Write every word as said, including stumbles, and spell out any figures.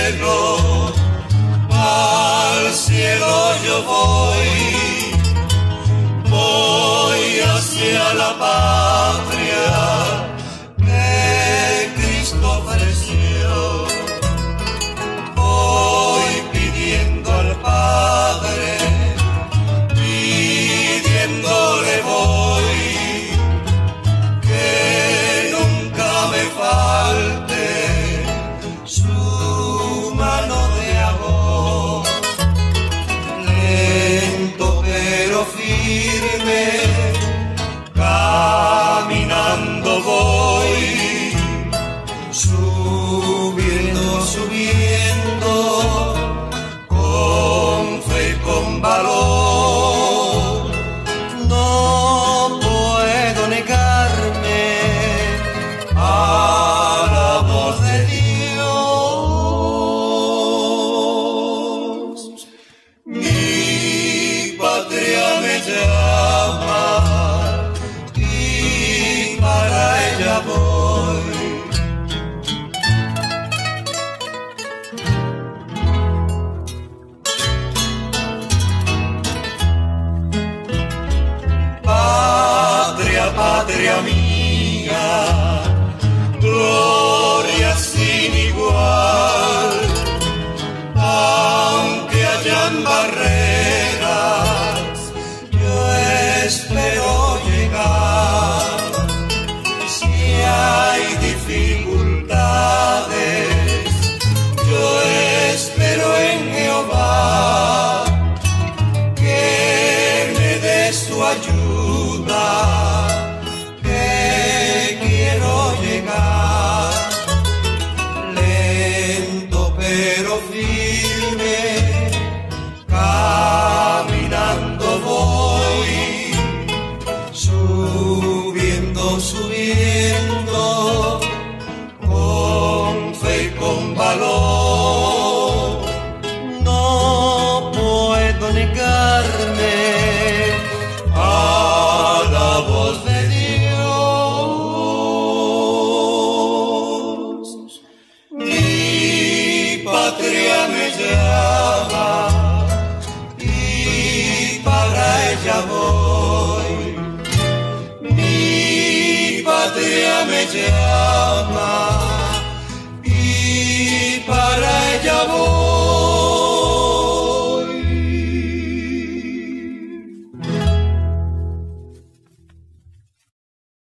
cielo, al cielo yo voy, voy hacia la patria que Cristo ofreció. Voy pidiendo al Padre, pidiéndole voy, que nunca me falte su mano de amor. Lento pero firme, caminando voy, subiendo, subiendo, con fe y con valor. No puedo negarme a la voz de Dios. Mi patria me llama y para ella voy. Patria, patria mía, gloria sin igual, aunque hayan barreras, yo espero llegar. Si hay dificultades, yo espero en Jehová, que me dé su ayuda, que quiero llegar. Lento pero firme, caminando voy, subiendo, subiendo, con fe y con valor. No puedo negarme a la voz de Dios. Mi patria me llama y para ella voy. Mi patria me llama